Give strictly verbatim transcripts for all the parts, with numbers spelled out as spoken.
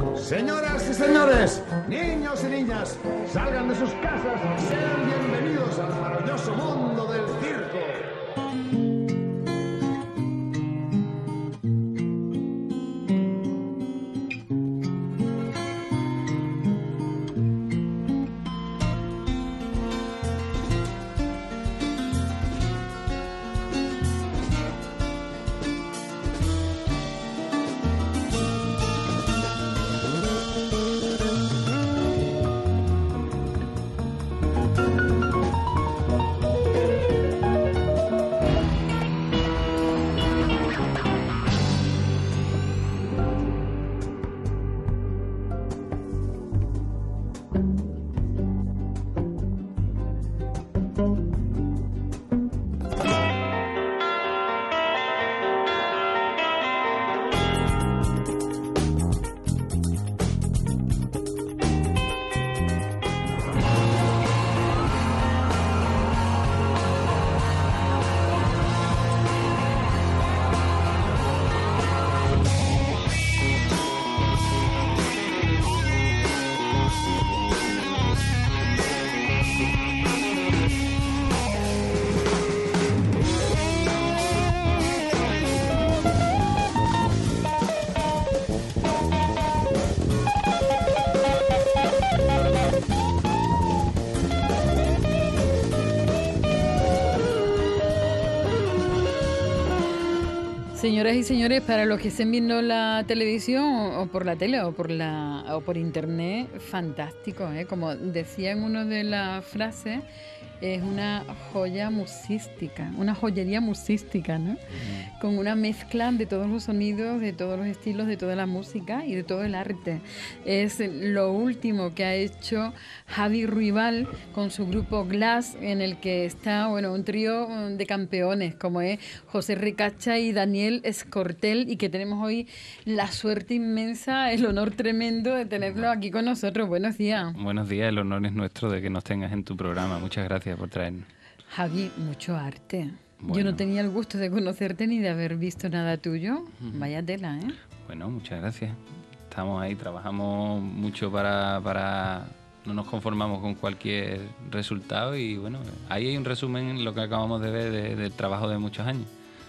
Señoras y señores, niños y niñas, salgan de sus casas, sean bienvenidos al maravilloso mundo del circo. Señoras y señores, para los que estén viendo la televisión o por la tele o por la o por internet, fantástico, ¿eh? Como decía en una de las frases, es una joya musística, una joyería musística, ¿no? Mm. Con una mezcla de todos los sonidos, de todos los estilos, de toda la música y de todo el arte. Es lo último que ha hecho Javi Ruibal con su grupo Glass, en el que está, bueno, un trío de campeones, como es José Ricacha y Daniel Escortel, y que tenemos hoy la suerte inmensa, el honor tremendo de tenerlo aquí con nosotros. Buenos días. Buenos días, el honor es nuestro de que nos tengas en tu programa. Muchas gracias por traernos. Javi, mucho arte. Bueno. Yo no tenía el gusto de conocerte ni de haber visto nada tuyo. Uh-huh. Vaya tela, ¿eh? Bueno, muchas gracias. Estamos ahí, trabajamos mucho para, para... No nos conformamos con cualquier resultado y bueno, ahí hay un resumen en lo que acabamos de ver de, del trabajo de muchos años.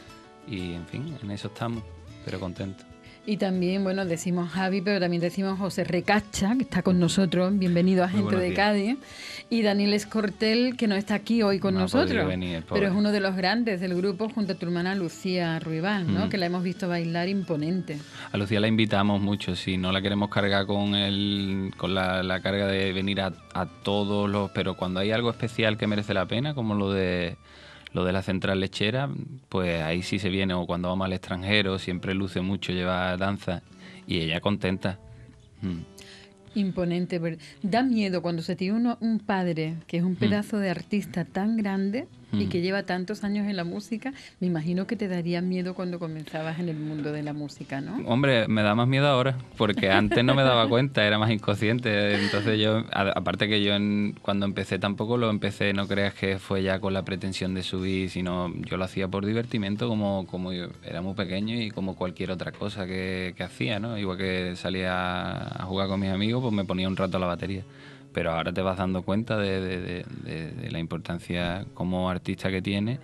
Y en fin, en eso estamos, pero contentos. Y también, bueno, decimos Javi, pero también decimos José Recacha, que está con nosotros, bienvenido a Gente de Cádiz, y Daniel Escortel, que no está aquí hoy con no nosotros, venir, pero es uno de los grandes del grupo junto a tu hermana Lucía Ruibal, ¿no? Mm. Que la hemos visto bailar imponente. A Lucía la invitamos mucho, si no la queremos cargar con el con la, la carga de venir a, a todos los... Pero cuando hay algo especial que merece la pena, como lo de... Lo de la central lechera, pues ahí sí se viene, o cuando vamos al extranjero, siempre luce mucho llevar danza y ella contenta. Mm. Imponente. Da miedo cuando se tiene uno, un padre que es un pedazo mm. de artista tan grande mm. y que lleva tantos años en la música. Me imagino que te daría miedo cuando comenzabas en el mundo de la música, ¿no? Hombre, me da más miedo ahora, porque antes no me daba cuenta, era más inconsciente. Entonces yo, aparte que yo en, cuando empecé tampoco lo empecé, no creas que fue ya con la pretensión de subir, sino yo lo hacía por divertimento, como, como yo era muy pequeño y como cualquier otra cosa que, que hacía, ¿no? Igual que salía a jugar con mis amigos, pues me ponía un rato a la batería. Pero ahora te vas dando cuenta de, de, de, de, de la importancia como artista que tiene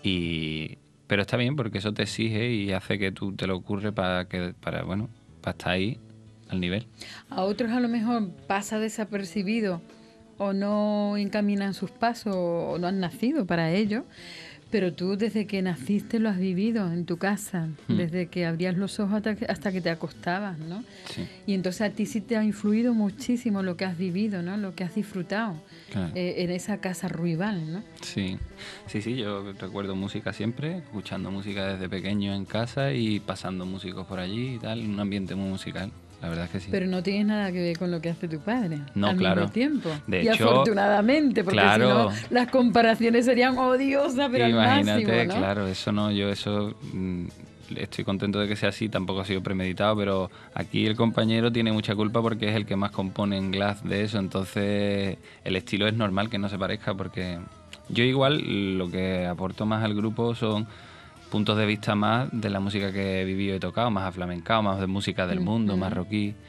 y... Pero está bien porque eso te exige y hace que tú te lo ocurre para que para bueno para estar ahí al nivel. A otros a lo mejor pasa desapercibido o no encaminan sus pasos o no han nacido para ello. Pero tú desde que naciste lo has vivido en tu casa, mm. desde que abrías los ojos hasta que, hasta que te acostabas, ¿no? Sí. Y entonces a ti sí te ha influido muchísimo lo que has vivido, ¿no? Lo que has disfrutado claro. eh, en esa casa Ruibal, ¿no? Sí, sí, sí, yo recuerdo música siempre, escuchando música desde pequeño en casa y pasando músicos por allí y tal, un ambiente muy musical. La verdad es que sí. Pero no tienes nada que ver con lo que hace tu padre. No, al claro. mismo tiempo. De y hecho, afortunadamente, porque claro, si no, las comparaciones serían odiosas, pero imagínate, al máximo, ¿no? Claro, eso no, yo eso... Mmm, estoy contento de que sea así, tampoco ha sido premeditado, pero aquí el compañero tiene mucha culpa porque es el que más compone en Glass de eso, entonces el estilo es normal que no se parezca porque yo igual lo que aporto más al grupo son puntos de vista más de la música que he vivido y tocado, más aflamencado, más de música del mundo, mm-hmm. marroquí,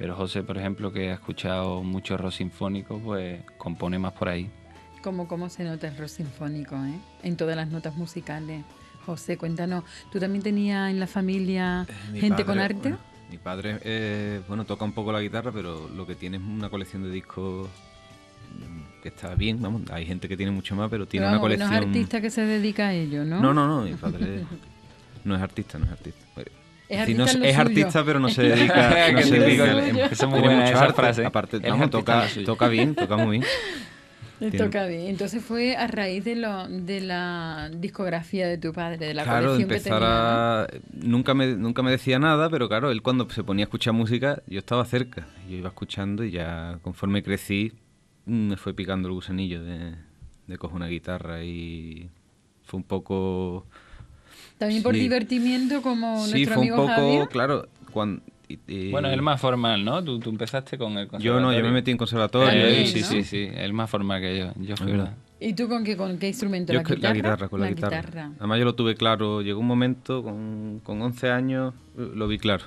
Pero José, por ejemplo, que ha escuchado mucho rock sinfónico, pues compone más por ahí. ¿Cómo, cómo se nota el rock sinfónico, eh? En todas las notas musicales. José, cuéntanos, ¿tú también tenías en la familia Eh, mi gente padre, con arte? Bueno, mi padre, eh, bueno, toca un poco la guitarra, pero lo que tiene es una colección de discos mm, que está bien, vamos. Hay gente que tiene mucho más, pero tiene Pero una vamos, no colección... es artista que se dedica a ello, ¿no? No, no, no, mi padre no es artista, no es artista. Es decir, no artista en lo es suyo. artista, pero no se dedica, no Que se te dedica digo, al- suyo. eso es muy tiene buena mucho esa arte. frase. Aparte, Es vamos, artista en toca, lo suyo. toca bien, toca muy bien. Le Tiene- toca bien. Entonces fue a raíz de lo de la discografía de tu padre, de la Claro, colección que empezar tenía, a... Nunca me, nunca me decía nada, pero claro, él cuando se ponía a escuchar música, yo estaba cerca. Yo iba escuchando y ya conforme crecí, mm, me fue picando el gusanillo de, de coger una guitarra y fue un poco... ¿no? También por sí. divertimiento como Sí, nuestro fue un amigo poco, Javier. claro, cuando... y- y- Bueno, él más formal, ¿no? Tú, tú empezaste con el Yo conservatorio. no, yo me metí en conservatorio. También, y- sí, ¿no? sí, sí, él más formal que yo. Yo fui verdad. ¿Y tú con qué, con qué instrumento? Yo ¿La que- guitarra? la guitarra, con la, guitarra. Además yo lo tuve claro, llegó un momento con, con once años, eh, lo vi claro,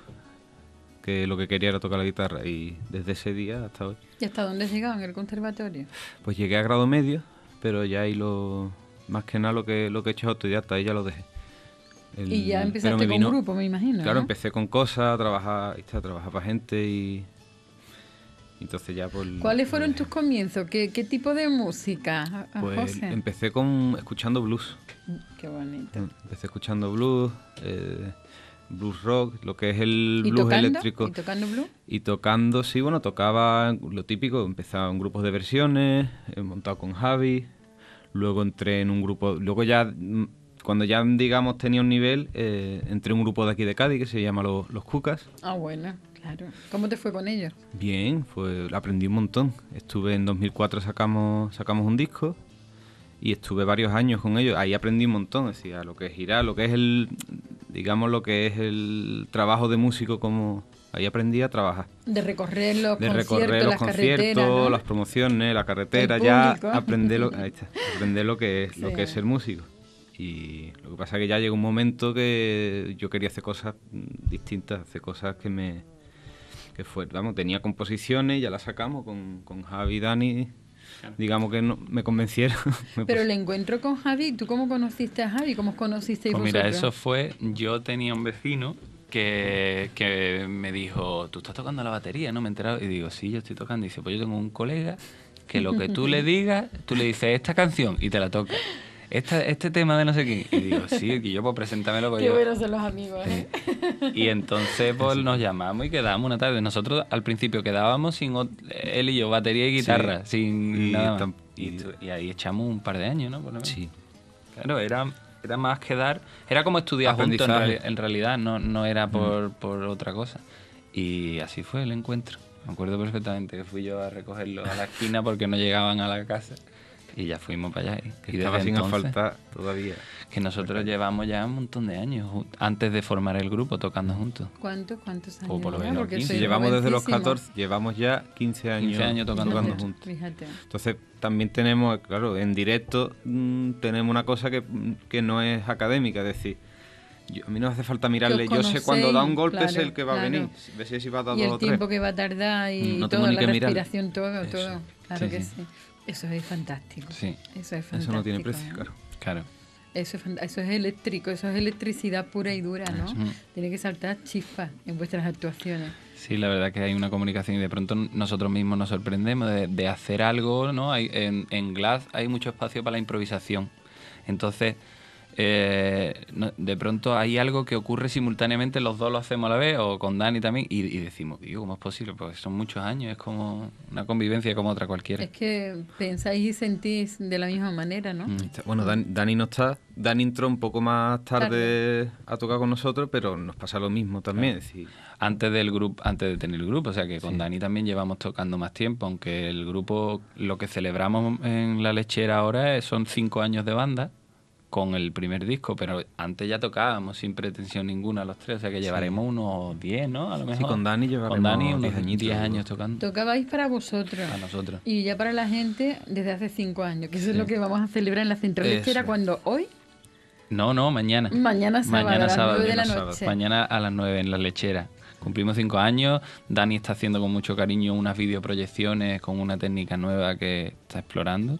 que lo que quería era tocar la guitarra y desde ese día hasta hoy. ¿Y hasta dónde has llegado en el conservatorio? Pues llegué a grado medio, pero ya ahí lo, más que nada lo que, lo que he hecho es autodidacta, ahí ya lo dejé. El- Y ya pero empezaste me con vino- grupo, me imagino, Claro, ¿no? empecé con cosas, a trabajar, a trabajar para gente y... Entonces ya por... ¿Cuáles fueron tus comienzos? ¿Qué, qué tipo de música, a- a Pues José? empecé con escuchando blues. Qué bonito. Empecé escuchando blues, eh, blues rock, lo que es el ¿Y blues tocando? eléctrico. ¿Y tocando blues? Y tocando, sí, bueno, tocaba lo típico, empezaba en grupos de versiones, he montado con Javi, luego entré en un grupo, luego ya, mm, cuando ya, digamos, tenía un nivel, eh, entré en un grupo de aquí de Cádiz que se llama Los, Los Cucas. Ah, bueno, claro. ¿Cómo te fue con ellos? Bien, fue, aprendí un montón. Estuve en dos mil cuatro, sacamos, sacamos un disco y estuve varios años con ellos. Ahí aprendí un montón, es decir, a lo que es girar, lo que es el, digamos, lo que es el trabajo de músico, como ahí aprendí a trabajar. De recorrer los De conciertos, recorrer los las carreteras, conciertos, ¿no? las promociones, la carretera, El ya público. aprender lo, ahí está, aprender lo que es, lo Sí. que es ser músico. Y lo que pasa es que ya llegó un momento que yo quería hacer cosas mm, distintas, hacer cosas que me que fue, vamos, tenía composiciones, ya las sacamos con, con Javi y Dani, digamos que no, me convencieron. me Pero pus- el encuentro con Javi, ¿tú cómo conociste a Javi? ¿Cómo os conocisteis Pues mira, vosotros? eso fue, yo tenía un vecino que, que me dijo, tú estás tocando la batería, ¿no? Me he enterado. Y digo, sí, yo estoy tocando. Y dice, pues yo tengo un colega que lo que tú le digas, tú le dices esta canción y te la toca. Esta, este tema de no sé qué. Y digo, sí, y yo pues preséntamelo. Pues Qué yo. buenos son los amigos, ¿eh? Y entonces pues nos llamamos y quedamos una tarde. Nosotros al principio quedábamos sin ot- él y yo, batería y guitarra, Sí. sin Y nada más. tam- Y, y- tu- y ahí echamos un par de años, ¿no? Por lo menos. Sí. Claro, era, era más que dar... Era como estudiar juntos en, Aprendizaje. reali- en realidad, no, no era por, por otra cosa. Y así fue el encuentro. Me acuerdo perfectamente que fui yo a recogerlo a la esquina porque no llegaban a la casa. Y ya fuimos para allá. Y, y Estaba desde sin entonces, asfaltar todavía. que nosotros llevamos ya un montón de años ju- antes de formar el grupo tocando juntos. ¿Cuántos, cuántos años? O por lo ya? menos Porque quince. sois Llevamos desde los jovencísimos. catorce, llevamos ya quince años, quince años tocando Fíjate, juntos. Fíjate. Entonces también tenemos, claro, en directo mm, tenemos una cosa que, mm, que no es académica, es decir, yo- a mí no hace falta mirarle, yo sé cuando da un golpe es conocéis, el que va claro, a venir, claro. ve si si va a dar Y dos el o tres. tiempo que va a tardar y No todo, tengo ni la que mirar. respiración, todo, Eso. todo. Claro Sí, que sí. sí. Eso es fantástico. Sí. Eso es fantástico. Eso no tiene precio, ¿eh? claro. Claro. Eso es, fant- eso es eléctrico, eso es electricidad pura y dura, ¿no? Eso. Tiene que saltar chispas en vuestras actuaciones. Sí, la verdad que hay una comunicación y de pronto nosotros mismos nos sorprendemos de, de hacer algo, ¿no? Hay, en, en Glass hay mucho espacio para la improvisación. Entonces, eh, no- de pronto hay algo que ocurre simultáneamente, los dos lo hacemos a la vez, o con Dani también, y, y decimos, digo, ¿cómo es posible? Pues son muchos años, es como una convivencia como otra cualquiera. Es que pensáis y sentís de la misma manera, ¿no? Mm. Está- Bueno, Dan- Dani no está, Dani entró un poco más tarde a tocar con nosotros, pero nos pasa lo mismo también, es decir, Antes del grupo, antes de tener el grupo, o sea que con Sí. Dani también llevamos tocando más tiempo, aunque el grupo, lo que celebramos en La Lechera ahora es- son cinco años de banda con el primer disco, pero antes ya tocábamos sin pretensión ninguna los tres, o sea que llevaremos unos diez, ¿no? A lo mejor. con Dani llevaremos Con Dani unos diez añitos, diez años seguro. tocando Tocabais para vosotros. a nosotros. Y ya para la gente desde hace cinco años, que eso es Sí. lo que vamos a celebrar en la Central Eso Lechera es. cuando hoy, No, no, mañana. mañana sábado, Mañana a las sábado, nueve de la mañana noche. sábado. Mañana a las nueve en La Lechera. Cumplimos cinco años. Dani está haciendo con mucho cariño unas videoproyecciones con una técnica nueva que está explorando.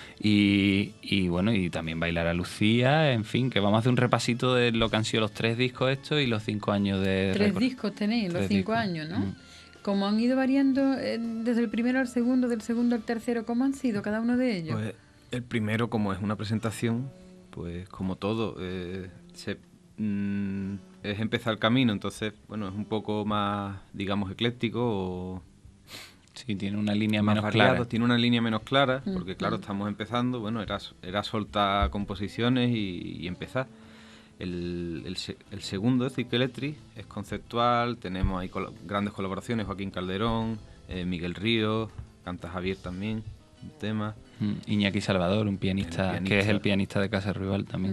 Y, y bueno, y también bailar a Lucía, en fin, que vamos a hacer un repasito de lo que han sido los tres discos estos y los cinco años de Tres récord. discos tenéis, los Tres cinco discos. años, ¿no? Mm. ¿Cómo han ido variando eh, desde el primero al segundo, del segundo al tercero? ¿Cómo han sido cada uno de ellos? Pues el primero, como es una presentación, pues como todo, eh, se, mm, es empezar el camino, entonces, bueno, es un poco más, digamos, ecléctico o Sí, tiene una línea más menos variado, clara. tiene una línea menos clara, Mm, porque claro, mm. estamos empezando, bueno, era, era soltar composiciones y, y empezar. El, el, se- el segundo, Thick Electric, es conceptual, tenemos ahí col- grandes colaboraciones, Joaquín Calderón, eh, Miguel Ríos, canta Javier también, un tema. Mm, Iñaki Salvador, un pianista, El pianista. que es el pianista de Casa Rival también.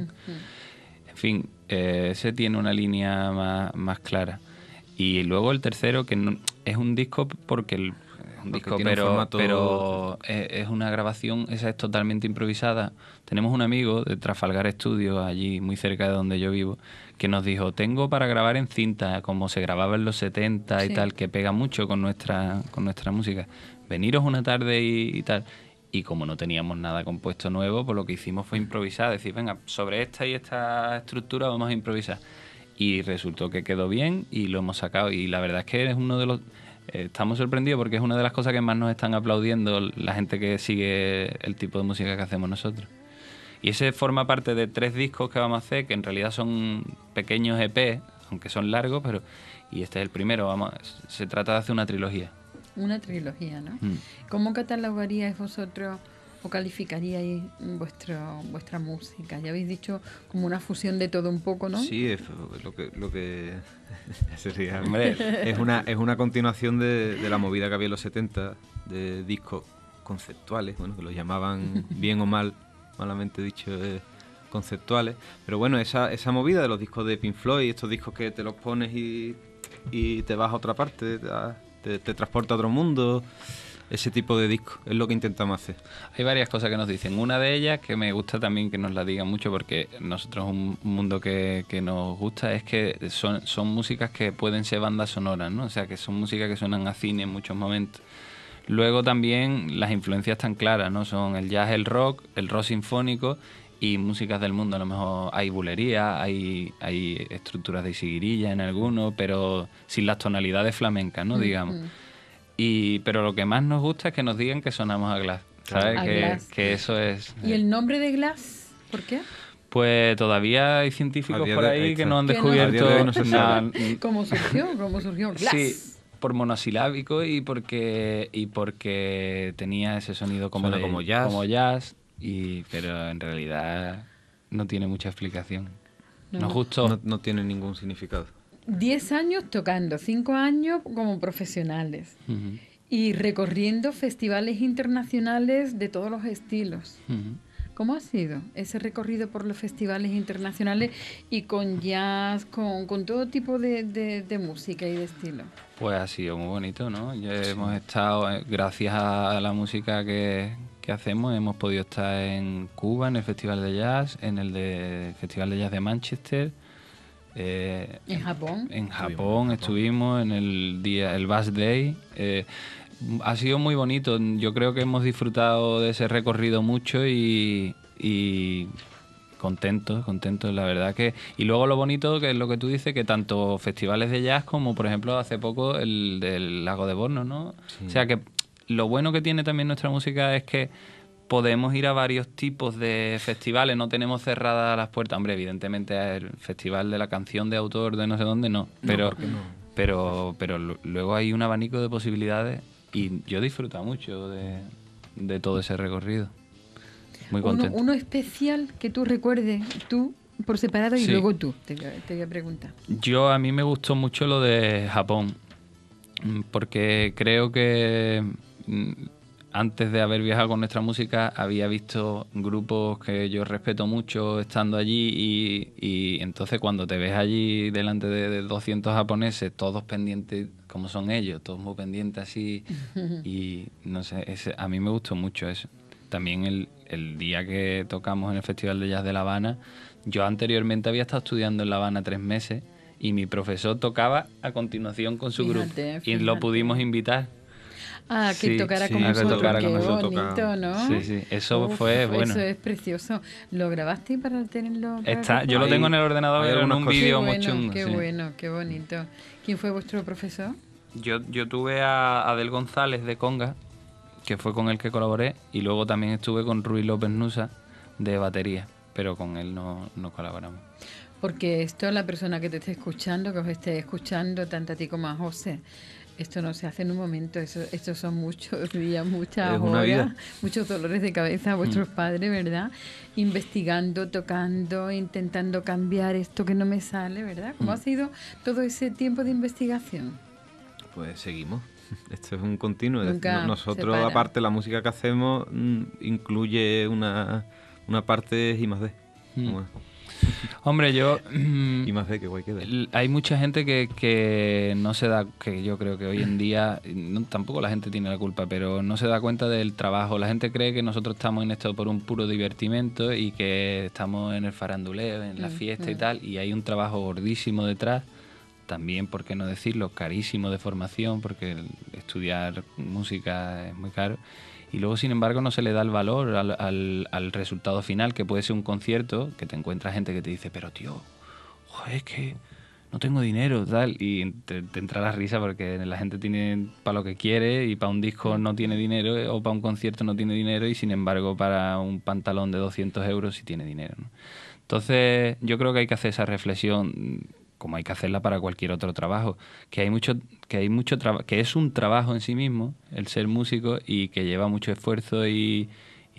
Mm, En fin, eh, ese tiene una línea más, más clara. Y luego el tercero, que no- es un disco porque el, es un Porque disco, tiene un pero, formato- pero es, es una grabación, esa es totalmente improvisada. Tenemos un amigo de Trafalgar Studios, allí muy cerca de donde yo vivo, que nos dijo, tengo para grabar en cinta, como se grababa en los setenta y Sí. tal, que pega mucho con nuestra, con nuestra música. Veniros una tarde y, y tal. Y como no teníamos nada compuesto nuevo, pues lo que hicimos fue improvisar, decir, venga, sobre esta y esta estructura vamos a improvisar. Y resultó que quedó bien y lo hemos sacado. Y la verdad es que es uno de los... eh, estamos sorprendidos porque es una de las cosas que más nos están aplaudiendo la gente que sigue el tipo de música que hacemos nosotros. Y ese forma parte de tres discos que vamos a hacer, que en realidad son pequeños E P, aunque son largos, pero... Y este es el primero, vamos, se trata de hacer una trilogía. Una trilogía, ¿no? Mm. ¿Cómo catalogaríais vosotros o calificaríais vuestro, vuestra música? Ya habéis dicho como una fusión de todo un poco, ¿no? Sí, es lo que, lo que sería, Hombre. es una, es una continuación de, de la movida que había en los setenta, de discos conceptuales, bueno, que los llamaban bien o mal, malamente dicho, eh, conceptuales. Pero bueno, esa, esa movida de los discos de Pink Floyd, estos discos que te los pones y, y te vas a otra parte, te, te, te transporta a otro mundo, ese tipo de discos, es lo que intentamos hacer. Hay varias cosas que nos dicen. Una de ellas, que me gusta también que nos la digan mucho, porque nosotros un mundo que, que nos gusta, es que son, son músicas que pueden ser bandas sonoras, ¿no? O sea, que son músicas que suenan a cine en muchos momentos. Luego también las influencias están claras, ¿no? Son el jazz, el rock, el rock sinfónico y músicas del mundo. A lo mejor hay bulería, hay, hay estructuras de siguirilla en algunos, pero sin las tonalidades flamencas, ¿no? Digamos. Y, pero lo que más nos gusta es que nos digan que sonamos a Glass, ¿sabes? A Que, Glass. que eso es... ¿Y el nombre de Glass? ¿Por qué? Pues todavía hay científicos A día por de- ahí ahí que está. no han Que no- descubierto... A día de hoy no se sabe. na- ¿Cómo surgió? ¿Cómo surgió Glass? Sí, por monosilábico y porque y porque tenía ese sonido como Suena de- como jazz. como jazz, y pero en realidad no tiene mucha explicación. No. Nos gustó. No, no tiene ningún significado. Diez años tocando, cinco años como profesionales Ujú, y recorriendo festivales internacionales de todos los estilos. ujú. ¿Cómo ha sido ese recorrido por los festivales internacionales y con jazz, con, con todo tipo de, de- de música y de estilo? Pues ha sido muy bonito, ¿no? Ya hemos estado, eh, gracias a la música que, que hacemos, hemos podido estar en Cuba, en el Festival de Jazz, en el de Festival de Jazz de Manchester. eh, En Japón. En Estuvimos Japón en Japón. estuvimos en el día, el Bass Day. eh, ha sido muy bonito. Yo creo que hemos disfrutado de ese recorrido mucho y, y contentos, contentos, la verdad que... Y luego lo bonito, que es lo que tú dices, que tanto festivales de jazz como, por ejemplo, hace poco el del Lago de Borno, ¿no? O sea que lo bueno que tiene también nuestra música es que podemos ir a varios tipos de festivales, no tenemos cerradas las puertas. Hombre, evidentemente el festival de la canción de autor de no sé dónde no, pero, ¿por qué no? pero, pero lu- luego hay un abanico de posibilidades y yo he disfrutado mucho de, de todo ese recorrido. Muy Uno, contento. uno especial que tú recuerdes, tú por separado y Sí. luego tú, te, te voy a preguntar. Yo, a mí me gustó mucho lo de Japón, mm, porque creo que mm, antes de haber viajado con nuestra música había visto grupos que yo respeto mucho estando allí y, y entonces cuando te ves allí delante de, de doscientos japoneses, todos pendientes como son ellos, todos muy pendientes así y no sé, ese, a mí me gustó mucho eso. También el, el día que tocamos en el Festival de Jazz de La Habana, yo anteriormente había estado estudiando en La Habana tres meses y mi profesor tocaba a continuación con su Fíjate, grupo. fíjate. Y lo pudimos invitar. Ah, que Sí, tocara sí, con que vosotros, tocara qué con nosotros. bonito, ¿no? Sí, sí, eso Uf, fue bueno. Eso es precioso. ¿Lo grabaste para tenerlo? Para Está, yo lo Hay- tengo en el ordenador, hay pero en algunas un cosas. Qué vídeo muy bueno, chungo. qué sí. bueno, qué bonito. ¿Quién fue vuestro profesor? Yo, yo tuve a Adel González de Conga, que fue con el que colaboré, y luego también estuve con Ruiz López Nusa de batería, pero con él no, no colaboramos. Porque esto, la persona que te esté escuchando, que os esté escuchando, tanto a ti como a José, esto no se hace en un momento, eso, estos son muchos días, muchas Es una horas, vida. muchos dolores de cabeza a vuestros padres, ¿verdad? Investigando, tocando, intentando cambiar esto que no me sale, ¿verdad? ¿Cómo ha sido todo ese tiempo de investigación? Pues seguimos. Esto es un continuo. Nunca No- Nosotros, se para. aparte, la música que hacemos mm, incluye una, una parte I más D. Mm. Como es. Hombre, yo... I más D, que guay queda. El- Hay mucha gente que, que no se da, que yo creo que hoy en día, no, tampoco la gente tiene la culpa, pero no se da cuenta del trabajo. La gente cree que nosotros estamos en esto por un puro divertimento y que estamos en el faranduleo, en la Mm, fiesta y mm. tal, y hay un trabajo gordísimo detrás. También, por qué no decirlo, carísimo de formación, porque el- estudiar música es muy caro. Y luego, sin embargo, no se le da el valor al, al, al resultado final, que puede ser un concierto, que te encuentra gente que te dice, pero tío, joder, es que no tengo dinero, tal, y te, te entra la risa porque la gente tiene para lo que quiere y para un disco no tiene dinero, eh, o para un concierto no tiene dinero, y sin embargo para un pantalón de doscientos euros sí tiene dinero, ¿no? Entonces, yo creo que hay que hacer esa reflexión, como hay que hacerla para cualquier otro trabajo, que hay mucho que hay mucho traba- que es un trabajo en sí mismo el ser músico y que lleva mucho esfuerzo y,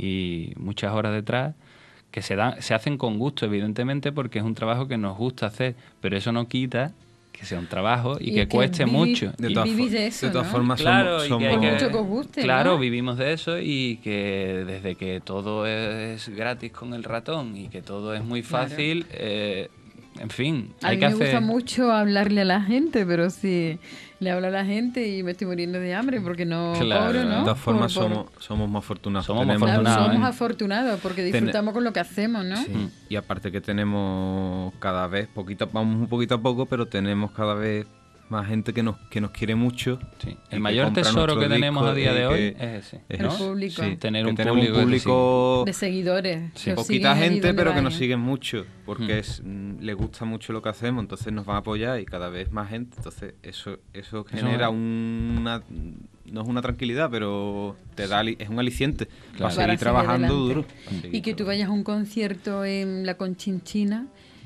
y muchas horas detrás, que se dan se hacen con gusto, evidentemente, porque es un trabajo que nos gusta hacer, pero eso no quita que sea un trabajo y, Y que que cueste vivi- mucho. De Y todas, vivís fo- de eso, de todas ¿no? formas, Claro, somos, y que hay somos- Por mucho que os guste, Claro, ¿no? vivimos de eso y que desde que todo es gratis con el ratón y que todo es muy Claro. fácil, eh, en fin, A hay mí que me hacer... gusta mucho hablarle a la gente, pero si le hablo a la gente y me estoy muriendo de hambre porque no Claro, cobro, ¿no? de todas formas, Por- por- somos, somos más afortunados. Somos más Claro, afortunados, somos ¿eh? afortunados porque Ten- disfrutamos con lo que hacemos, ¿no? Sí. Mm. Y aparte que tenemos cada vez, poquito, vamos un poquito a poco, pero tenemos cada vez más gente que nos, que nos quiere mucho. Sí. y El que mayor compra tesoro nuestros que tenemos a discos día y de hoy que- es ese. es El ¿no? público. Sí, Tener que un tenemos público que te público De seguidores. Sí. que os poquita siguen allí gente, donde pero que nos vayan. siguen mucho, porque Mm. es, mm, les gusta mucho lo que hacemos, entonces nos van a apoyar y cada vez más gente. Entonces eso eso genera es- una, no es una tranquilidad, pero te da ali- es un aliciente Claro. para seguir Para trabajando adelante. duro. para seguir Y que tú trabajando. vayas a un concierto en la Conchinchina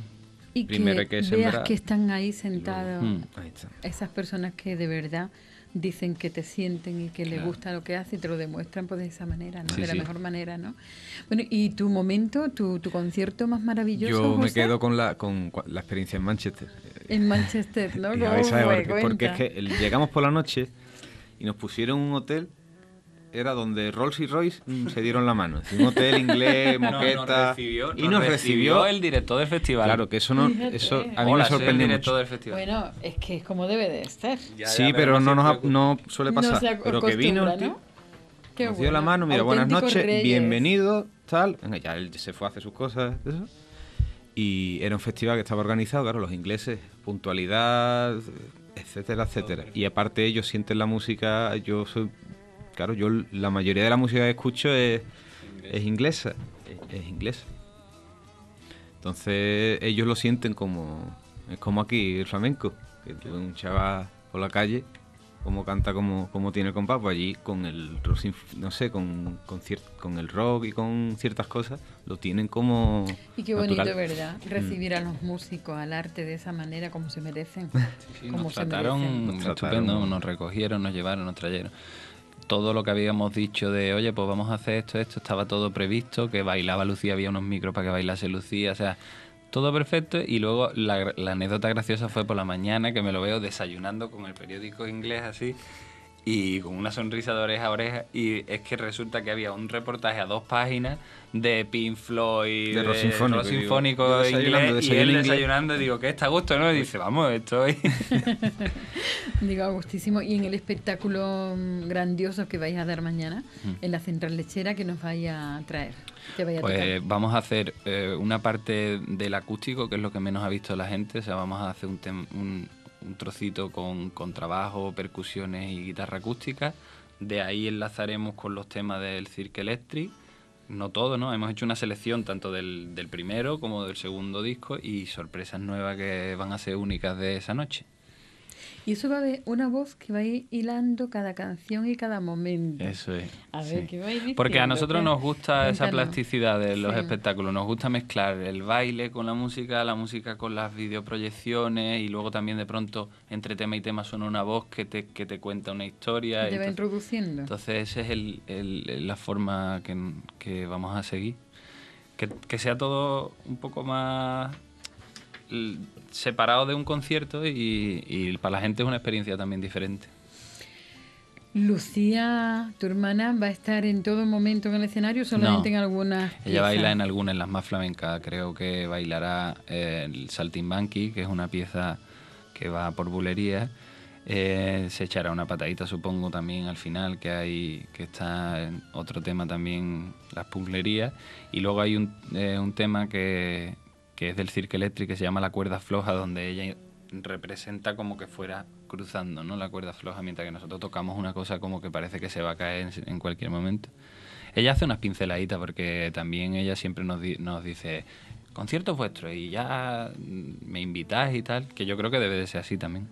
y Primero hay que, que veas sembrar. que están ahí sentados Mm. Ahí está. esas personas que de verdad dicen que te sienten y que les Claro. gusta lo que haces y te lo demuestran pues de esa manera, ¿no? Sí, de la sí. mejor manera, ¿no? Bueno, y tu momento, tu, tu concierto más maravilloso, Yo me José? quedo con la con cua- la experiencia en Manchester. En Manchester, ¿no? Y ¿Cómo vais a ver, fue? porque, porque es Cuenta. que el- llegamos por la noche y nos pusieron un hotel, era donde Rolls y Royce mm, se dieron la mano. Un hotel inglés, moqueta. y nos recibió. el director del festival. Claro, que eso no, Fíjate. eso a mí Hola, me soy el sorprendió director mucho. del festival. Bueno, es que es como debe de ser. Ya, Sí, ya, pero no nos ha- siempre- no suele No pasar. se ac- pero que vino el acostumbra, tío, ¿no? Qué nos dio la bueno. mano, mira, buenas Auténticos noches, reyes. bienvenido, tal. Venga, ya él se fue a hacer sus cosas, eso. Y era un festival que estaba organizado, claro, los ingleses, puntualidad, etcétera, etcétera. Y aparte ellos sienten la música, yo soy, claro, yo la mayoría de la música que escucho es, es inglesa, es, es inglesa. Entonces ellos lo sienten como, es como aquí el flamenco, que tú ves un chaval por la calle, como canta, como, como tiene el compás, pues allí con el rock sinf- no sé, con, con, cier- con el rock y con ciertas cosas, lo tienen como Y qué bonito, natural. ¿verdad? Recibir a los músicos, al arte de esa manera como se merecen. Sí, como nos se trataron merecen. Nos estupendo, trataron. nos recogieron, nos llevaron, nos trajeron. Todo lo que habíamos dicho de, oye, pues vamos a hacer esto, esto, estaba todo previsto, que bailaba Lucía, había unos micros para que bailase Lucía, o sea, todo perfecto. Y luego la, la anécdota graciosa fue por la mañana, que me lo veo desayunando con el periódico inglés así, y con una sonrisa de oreja a oreja, y es que resulta que había un reportaje a dos páginas de Pink Floyd, de de rock sinfónico, rock sinfónico digo, yo desayunando, inglés, y él desayuno inglés. desayunando, digo, ¿qué está a gusto, no? Y dice, vamos, estoy... Digo, a gustísimo. Y en el espectáculo mm, grandioso que vais a dar mañana, Mm. en la Central Lechera, que nos vaya a traer, que vaya a Pues tocar. vamos a hacer eh, una parte del acústico, que es lo que menos ha visto la gente. O sea, vamos a hacer un, tem- un, un trocito con, con trabajo, percusiones y guitarra acústica. De ahí enlazaremos con los temas del Cirque Electric. No todo, ¿no? Hemos hecho una selección tanto del, del primero como del segundo disco y sorpresas nuevas que van a ser únicas de esa noche. Y eso va a haber una voz que va a ir hilando cada canción y cada momento. Eso es. A ver, sí. ¿qué vais diciendo? Porque a nosotros ¿Qué? nos gusta esa Cuéntanos. plasticidad de los Sí. espectáculos, nos gusta mezclar el baile con la música, la música con las videoproyecciones y luego también de pronto entre tema y tema suena una voz que te, que te cuenta una historia. Te va entonces, introduciendo. entonces esa es el, el- la forma que, que vamos a seguir. Que, que sea todo un poco más l- separado de un concierto y, y para la gente es una experiencia también diferente. Lucía, tu hermana, va a estar en todo momento en el escenario, solamente No. en algunas Ella piezas? baila en algunas, en las más flamencas. Creo que bailará eh, el Saltimbanqui, que es una pieza que va por bulería. Eh, se echará una patadita, supongo, también al final, que hay que está en otro tema también, las puzzlerías. Y luego hay un, eh, un tema que, que es del Cirque Electric, que se llama La cuerda floja, donde ella representa como que fuera cruzando, ¿no? La cuerda floja, mientras que nosotros tocamos una cosa como que parece que se va a caer en, en cualquier momento. Ella hace unas pinceladitas porque también ella siempre nos, di- nos dice conciertos vuestros y ya mm, me invitáis y tal, que yo creo que debe de ser así también.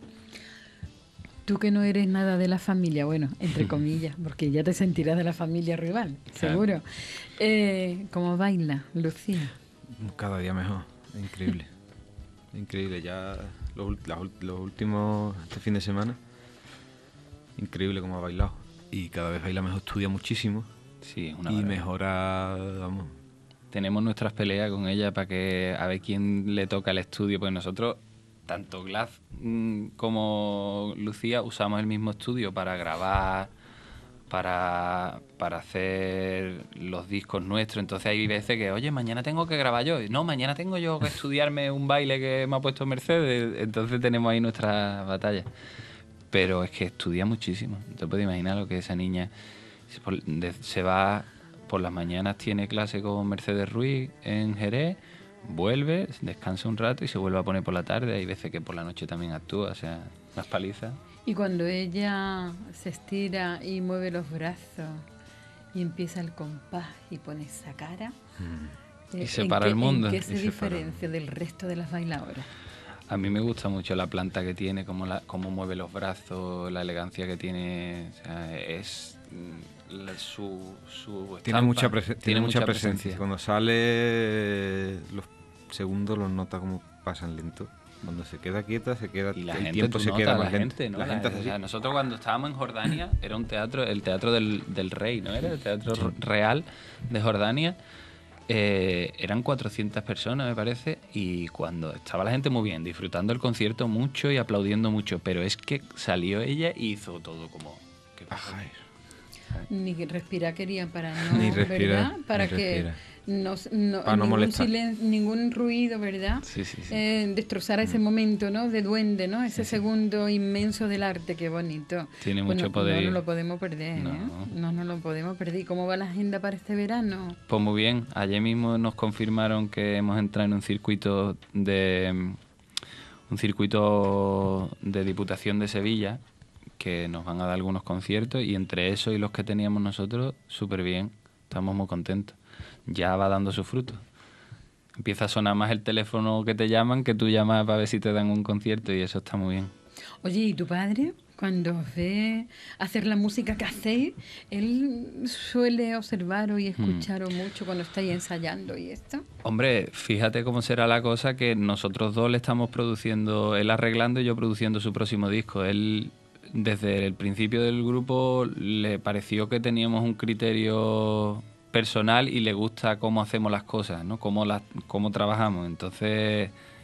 Tú que no eres nada de la familia, bueno, entre comillas, porque ya te sentirás de la familia rival, Claro. seguro. Eh, ¿Cómo baila, Lucía? Cada día mejor, es increíble. Es increíble, ya los, ul- las ul- los últimos, este fin de semana, increíble cómo ha bailado. Y cada vez baila mejor, estudia muchísimo Sí, es una y maravilla. mejora, vamos. Tenemos nuestras peleas con ella para que a ver quién le toca el estudio, porque nosotros, tanto Glass mm, como Lucía, usamos el mismo estudio para grabar, para, para hacer los discos nuestros. Entonces hay veces que, oye, mañana tengo que grabar yo. No, mañana tengo yo que estudiarme un baile que me ha puesto Mercedes. Entonces tenemos ahí nuestras batallas. Pero es que estudia muchísimo. No te puedes imaginar lo que esa niña se, por- de- se va por las mañanas, tiene clase con Mercedes Ruiz en Jerez, vuelve, descansa un rato y se vuelve a poner por la tarde. Hay veces que por la noche también actúa, o sea, unas palizas. Y cuando ella se estira y mueve los brazos y empieza el compás y pone esa cara, eh, Y se ¿en para qué- el mundo. ¿En qué se Y se para. diferencia del resto de las bailadoras? A mí me gusta mucho la planta que tiene, cómo, la, cómo mueve los brazos, la elegancia que tiene. O sea, es mm, la- su, su Tiene estampa. mucha, prese- tiene mucha presencia. Cuando sale, los segundos los nota como pasan lento. Cuando se queda quieta, se queda, Y la el gente, tiempo tú se notas queda a más la lento. gente, ¿no? La La- gente hace o así. sea, nosotros cuando estábamos en Jordania, era un teatro, el teatro del, del rey, ¿no? Era el teatro Sí. real de Jordania. Eh, eran cuatrocientas personas, me parece, y cuando estaba la gente muy bien, disfrutando el concierto mucho y aplaudiendo mucho, pero es que salió ella y hizo todo como... ¿qué pasa? Ay, Ni que respirar querían para no, Ni respirar, ¿verdad? Para ni que respirar. no, no, Para no ningún, molestar. silen- ningún ruido, ¿verdad? Sí, sí, sí. Eh, destrozar ese momento, ¿no? De duende, ¿no? Ese Sí, sí. segundo inmenso del arte, qué bonito. Tiene Bueno, mucho poder. No nos lo podemos perder, No. ¿eh? No nos lo podemos perder. ¿Y cómo va la agenda para este verano? Pues muy bien, ayer mismo nos confirmaron que hemos entrado en un circuito de un circuito de Diputación de Sevilla, que nos van a dar algunos conciertos, y entre eso y los que teníamos nosotros, súper bien, estamos muy contentos. Ya va dando su fruto. Empieza a sonar más el teléfono que te llaman que tú llamas para ver si te dan un concierto, y eso está muy bien. Oye, ¿y tu padre? Cuando os ve hacer la música que hacéis, él suele observaros y escucharos mucho cuando estáis ensayando y esto. Hombre, fíjate cómo será la cosa, que nosotros dos le estamos produciendo, él arreglando y yo produciendo su próximo disco. Él, desde el principio del grupo, le pareció que teníamos un criterio personal y le gusta cómo hacemos las cosas, ¿no? Cómo, las, cómo trabajamos. Entonces,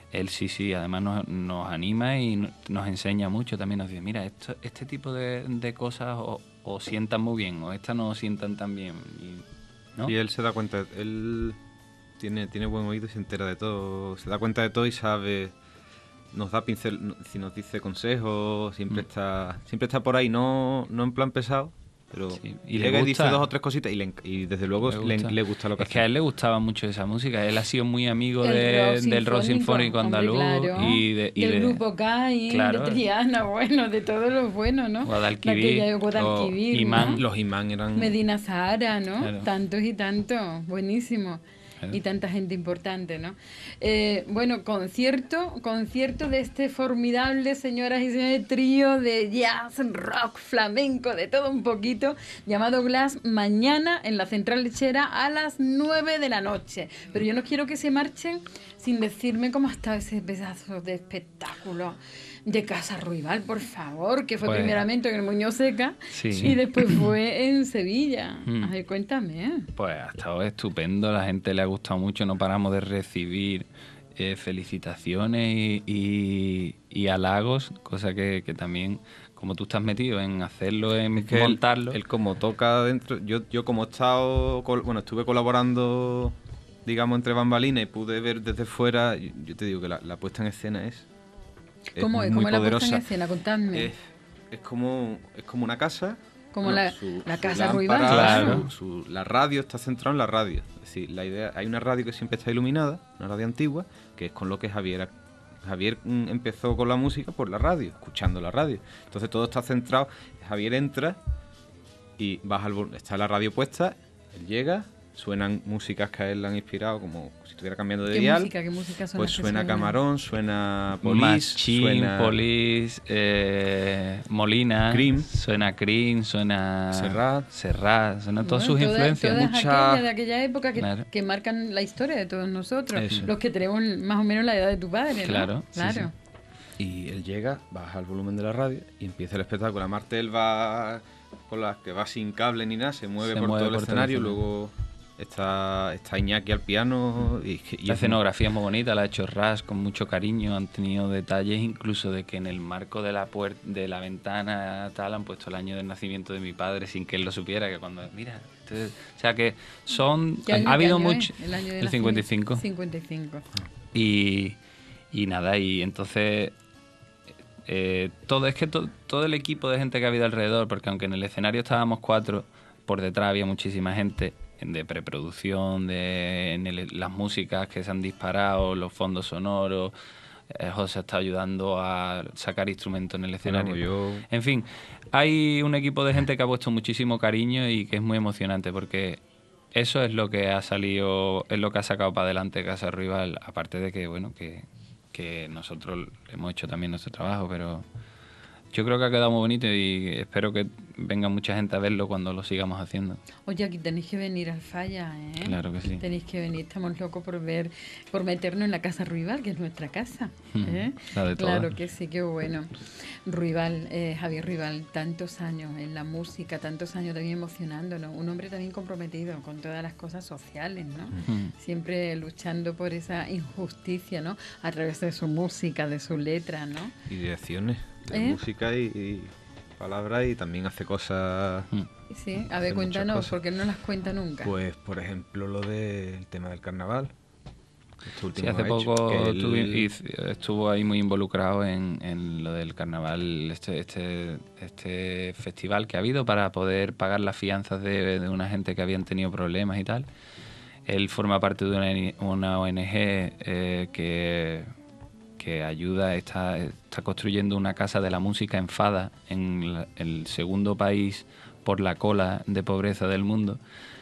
él sí, sí, además nos, nos anima y nos enseña mucho. También nos dice, mira, esto, este tipo de, de cosas o, o sientan muy bien, o estas no sientan tan bien. Y, ¿no? Y él se da cuenta, él tiene, tiene buen oído y se entera de todo, se da cuenta de todo y sabe, nos da pincel, si nos dice consejos, siempre mm. está siempre está por ahí, no, no en plan pesado, pero sí. y llega le y dice dos o tres cositas y, le, y desde luego le gusta. Le, le gusta lo que es hace. que a él le gustaba mucho esa música, él ha sido muy amigo el de, rock del rock sinfónico andaluz, hombre, claro. y, de, y del de, grupo Caín, claro. de Triana, bueno, de todos los buenos, ¿no? Guadalquivir, Aquella, Guadalquivir, imán, ¿no? los imán eran... Medina Zahara, ¿no? Claro. Tantos y tantos, buenísimo. Claro. Y tanta gente importante, ¿no? Eh, bueno, concierto, concierto de este formidable, señoras y señores, trío de jazz, rock, flamenco, de todo un poquito, llamado Glass, mañana en la Central Lechera a las nueve de la noche. Pero yo no quiero que se marchen sin decirme cómo ha estado ese pedazo de espectáculo de Casa Ruibal, por favor, que fue pues, primeramente en el Muñoz Seca sí. y después fue en Sevilla. Mm. A ver, cuéntame. Pues ha estado estupendo, la gente le ha gustado mucho, no paramos de recibir eh, felicitaciones y, y, y halagos, cosa que, que también, como tú estás metido en hacerlo, en es que montarlo. Él, él como toca dentro, yo, yo como he estado, bueno, estuve colaborando, digamos, entre bambalinas y pude ver desde fuera, yo, yo te digo que la, la puesta en escena es... ¿Cómo es? Muy ¿Cómo poderosa. La puesta en escena? Contadme. Es, es, como, es como una casa. Como bueno, la, su, la su casa lámpara, Ruibal. Claro. Su, su, la radio está centrada en la radio. Es decir, la idea, hay una radio que siempre está iluminada, una radio antigua, que es con lo que Javier, Javier empezó con la música por la radio, escuchando la radio. Entonces todo está centrado. Javier entra y baja el, está la radio puesta, él llega, suenan músicas que a él le han inspirado, como si estuviera cambiando de ¿Qué dial. Música, ¿Qué música son pues suena suenan? Camarón, suena Police, Machín, suena Police, eh, Molina, Cream, suena Cream, suena Serrat, Serrat, suenan todas bueno, sus todas, influencias. Todas Mucha... aquellas de aquella época que, claro. que marcan la historia de todos nosotros, Eso. los que tenemos más o menos la edad de tu padre, ¿no? Claro, claro. Sí, sí. Y él llega, baja el volumen de la radio y empieza el espectáculo. A Martel va con las que va sin cable ni nada, se mueve se por mueve todo el por escenario, todo el luego está, está Iñaki al piano. Y, y la escenografía es muy bonita, la ha hecho Ras con mucho cariño, han tenido detalles incluso de que en el marco de la puerta, de la ventana tal, han puesto el año del nacimiento de mi padre sin que él lo supiera, que cuando, mira, entonces, o sea que son, año, ha habido año mucho, el, año de el cincuenta y cinco. cincuenta y cinco. Y, y nada, y entonces eh, todo es que to, todo el equipo de gente que ha habido alrededor, porque aunque en el escenario estábamos cuatro, por detrás había muchísima gente de preproducción, de en el, las músicas que se han disparado, los fondos sonoros. eh, José está ayudando a sacar instrumentos en el escenario. Bueno, yo... En fin, hay un equipo de gente que ha puesto muchísimo cariño y que es muy emocionante porque eso es lo que ha salido, es lo que ha sacado para adelante Casa Ruibal, aparte de que, bueno, que, que nosotros hemos hecho también nuestro trabajo, pero yo creo que ha quedado muy bonito y espero que venga mucha gente a verlo cuando lo sigamos haciendo. Oye, aquí tenéis que venir al Falla, ¿eh? Claro que sí. Tenéis que venir, estamos locos por ver, por meternos en la Casa Ruibal, que es nuestra casa. ¿eh? La de todas. Claro que sí, qué bueno. Ruibal, eh, Javier Ruibal, tantos años en la música, tantos años también emocionándonos. Un hombre también comprometido con todas las cosas sociales, ¿no? Uh-huh. Siempre luchando por esa injusticia, ¿no? A través de su música, de su letra, ¿no? Y de acciones, de ¿Eh? música y, y palabras, y también hace cosas... Sí, a ver, cuéntanos, porque no las cuenta nunca. Pues, por ejemplo, lo del tema del carnaval. Este Sí, hace poco él... tuve, estuvo ahí muy involucrado en, en lo del carnaval, este, este, este festival que ha habido para poder pagar las fianzas de, de una gente que habían tenido problemas y tal. Él forma parte de una, una O N G eh, que, que ayuda, está, está construyendo una casa de la música en Fada, en la, el segundo país por la cola de pobreza del mundo.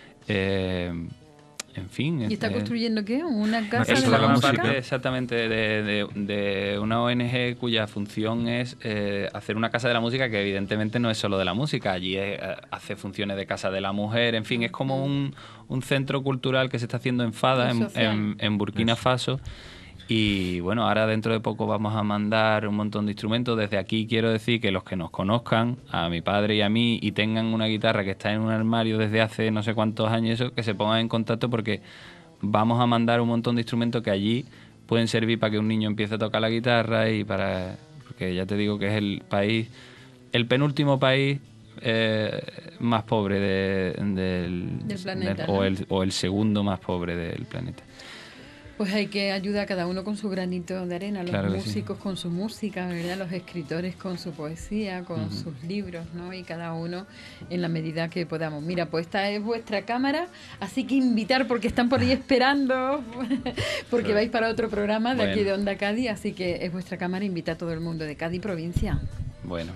Eh, En fin. ¿Y está eh, construyendo qué? ¿Una casa eso de la, la música? parte exactamente de, de, de una O N G cuya función es eh, hacer una casa de la música que evidentemente no es solo de la música. Allí es, hace funciones de casa de la mujer. En fin, es como un, un centro cultural que se está haciendo en Fada, en, en, en Burkina Faso. Y bueno, ahora dentro de poco vamos a mandar un montón de instrumentos. Desde aquí quiero decir que los que nos conozcan, a mi padre y a mí, y tengan una guitarra que está en un armario desde hace no sé cuántos años, eso, que se pongan en contacto porque vamos a mandar un montón de instrumentos que allí pueden servir para que un niño empiece a tocar la guitarra y para... Porque ya te digo que es el país, el penúltimo país eh, más pobre de, del, del planeta, del, ¿no? o, el, o el segundo más pobre del planeta. Pues hay que ayudar a cada uno con su granito de arena, los Claro que músicos sí. con su música, ¿verdad? Los escritores con su poesía, con Ujú. sus libros, ¿no? Y cada uno en la medida que podamos. Mira, pues esta es vuestra cámara, así que invitar porque están por ahí esperando, porque Sí. vais para otro programa de Bueno. aquí de Onda Cádiz, así que es vuestra cámara, invita a todo el mundo de Cádiz provincia. Bueno.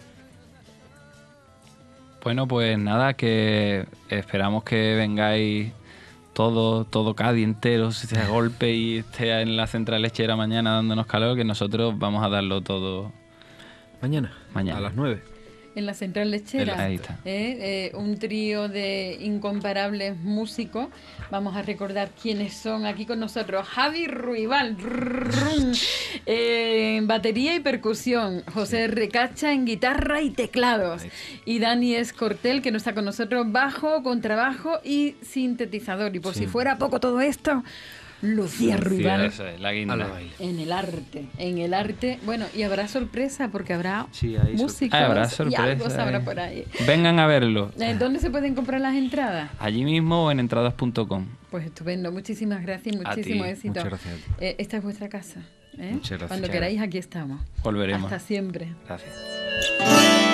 Bueno, pues nada, que esperamos que vengáis todo, todo Cádiz entero, se de golpe y esté en la central lechera mañana dándonos calor, que nosotros vamos a darlo todo. Mañana. Mañana. A las nueve. En la central lechera, Ahí está. ¿eh? Eh, un trío de incomparables músicos. Vamos a recordar quiénes son aquí con nosotros. Javi Ruibal, eh, en batería y percusión. José Recacha en guitarra y teclados. Y Dani Escortel, que no está con nosotros, bajo, contrabajo y sintetizador. Y por Sí. si fuera poco todo esto, Lucía Ruibal. Eso es, la guinda. A la baile. En el arte, en el arte. Bueno, y habrá sorpresa porque habrá Sí, hay músicos Ah, habrá y sorpresa. algo sabrá eh. por ahí. Vengan a verlo. Eh, ¿Dónde se pueden comprar las entradas? Allí mismo o en entradas punto com. Pues estupendo, muchísimas gracias y A muchísimo ti, éxito. muchas gracias a ti. Eh, esta es vuestra casa. ¿eh? Muchas gracias. Cuando queráis, aquí estamos. Volveremos. Hasta siempre. Gracias.